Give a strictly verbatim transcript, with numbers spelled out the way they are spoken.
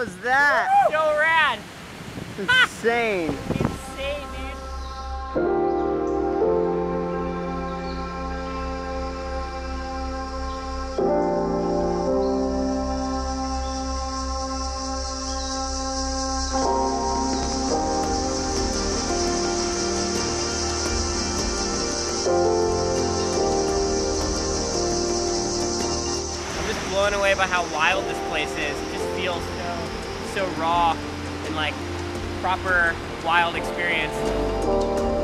was that? So rad. Insane. Insane, dude. I'm just blown away by how wild this place is. It just feels so, so raw and like proper wild experience.